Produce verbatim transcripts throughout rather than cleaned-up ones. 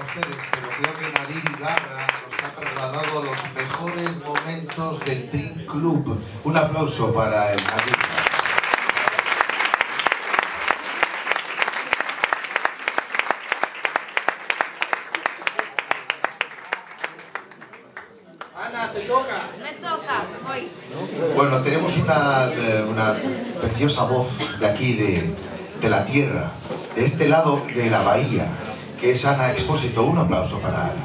ustedes, pero creo que Nadir Igarra nos ha trasladado a los mejores momentos del Dream Club. Un aplauso para el Nadir. Ana, te toca. Me toca, voy. Bueno, tenemos una, una preciosa voz de aquí, de, de la tierra, de este lado de la bahía, que es Ana Expósito. Un aplauso para Ana.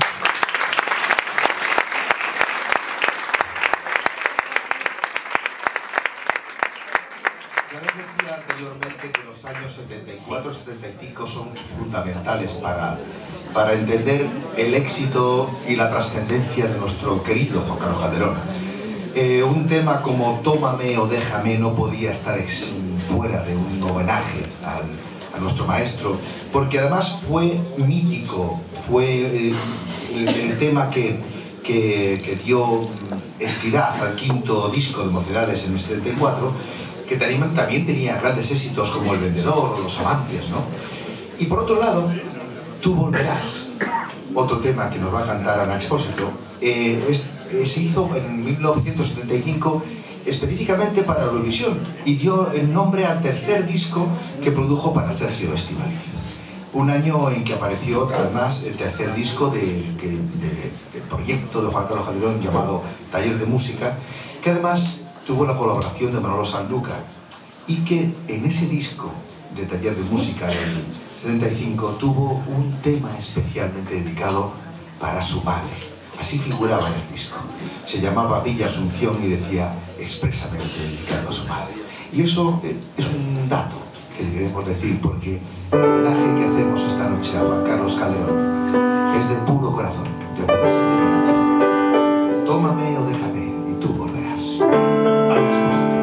Ya les decía anteriormente que los años setenta y cuatro setenta y cinco son fundamentales para, para entender el éxito y la trascendencia de nuestro querido Juan Carlos Calderón. Eh, un tema como Tómame o Déjame no podía estar ex, fuera de un homenaje al, a nuestro maestro, porque además fue mítico, fue eh, el, el tema que, que, que dio entidad al quinto disco de Mocedades en el setenta y cuatro, que también, también tenía grandes éxitos como El Vendedor o Los Amantes, ¿no? Y por otro lado, Tú Volverás, otro tema que nos va a cantar Ana Expósito, eh, es, eh, se hizo en mil novecientos setenta y cinco específicamente para Eurovisión y dio el nombre al tercer disco que produjo para Sergio Estíbaliz. Un año en que apareció además el tercer disco del de, de, de proyecto de Juan Carlos Calderón llamado Taller de Música, que además tuvo la colaboración de Manolo Sanlúcar y que en ese disco de Taller de Música del setenta y cinco tuvo un tema especialmente dedicado para su madre. Así figuraba en el disco. Se llamaba Villa Asunción y decía expresamente dedicado a su madre. Y eso es un dato que queremos decir porque el homenaje que hacemos esta noche a Juan Carlos Calderón es de puro corazón, de puro sentimiento. Tómame o déjame y tú volverás. Ana Expósito.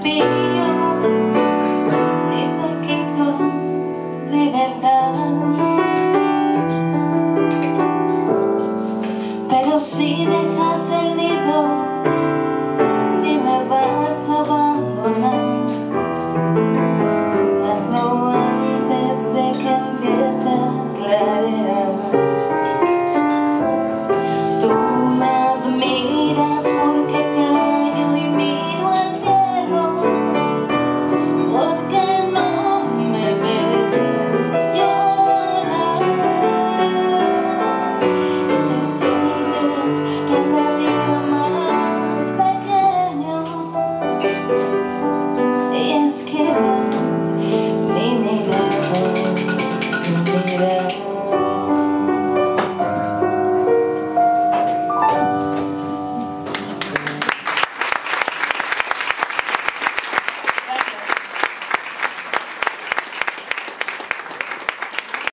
Libertad.